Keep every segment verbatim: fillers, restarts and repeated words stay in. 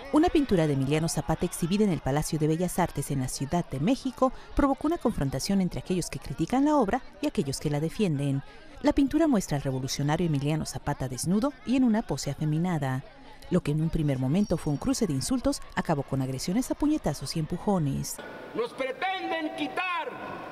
Una pintura de Emiliano Zapata exhibida en el Palacio de Bellas Artes en la Ciudad de México provocó una confrontación entre aquellos que critican la obra y aquellos que la defienden. La pintura muestra al revolucionario Emiliano Zapata desnudo y en una pose afeminada. Lo que en un primer momento fue un cruce de insultos acabó con agresiones a puñetazos y empujones. Nos pretenden quitar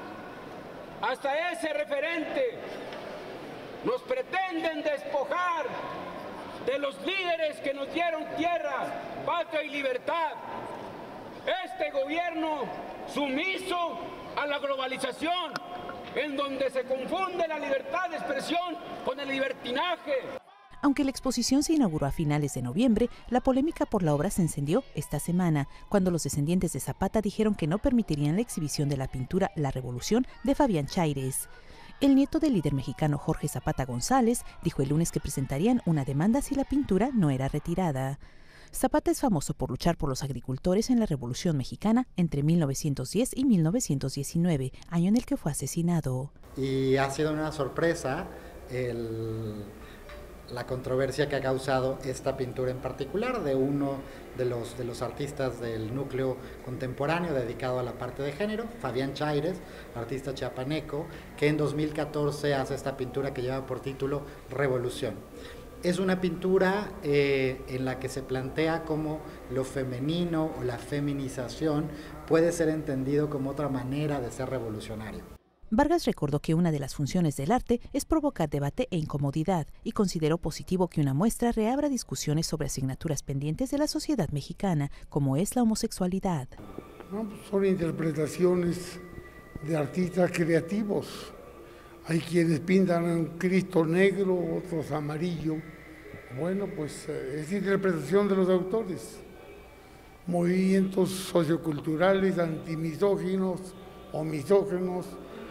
hasta ese referente. Nos pretenden despojar de los líderes que nos dieron tierra, patria y libertad. Este gobierno sumiso a la globalización, en donde se confunde la libertad de expresión con el libertinaje. Aunque la exposición se inauguró a finales de noviembre, la polémica por la obra se encendió esta semana, cuando los descendientes de Zapata dijeron que no permitirían la exhibición de la pintura La Revolución de Fabián Chaires. El nieto del líder mexicano Jorge Zapata González dijo el lunes que presentarían una demanda si la pintura no era retirada. Zapata es famoso por luchar por los agricultores en la Revolución Mexicana entre mil novecientos diez y mil novecientos diecinueve, año en el que fue asesinado. Y ha sido una sorpresa el... la controversia que ha causado esta pintura en particular de uno de los, de los artistas del núcleo contemporáneo dedicado a la parte de género, Fabián Chaires, artista chiapaneco, que en dos mil catorce hace esta pintura que lleva por título Revolución. Es una pintura eh, en la que se plantea cómo lo femenino o la feminización puede ser entendido como otra manera de ser revolucionario. Vargas recordó que una de las funciones del arte es provocar debate e incomodidad y consideró positivo que una muestra reabra discusiones sobre asignaturas pendientes de la sociedad mexicana, como es la homosexualidad. No, pues son interpretaciones de artistas creativos. Hay quienes pintan a un Cristo negro, otros amarillo. Bueno, pues es interpretación de los autores. Movimientos socioculturales antimisóginos o misóginos.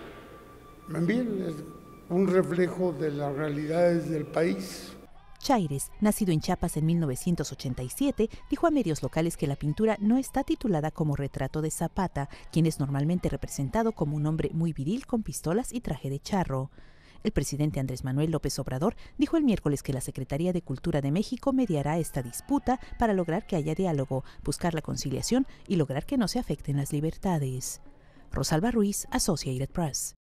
Bien, es un reflejo de las realidades del país. Chaires, nacido en Chiapas en mil novecientos ochenta y siete, dijo a medios locales que la pintura no está titulada como retrato de Zapata, quien es normalmente representado como un hombre muy viril con pistolas y traje de charro. El presidente Andrés Manuel López Obrador dijo el miércoles que la Secretaría de Cultura de México mediará esta disputa para lograr que haya diálogo, buscar la conciliación y lograr que no se afecten las libertades. Rosalba Ruiz, Associated Press.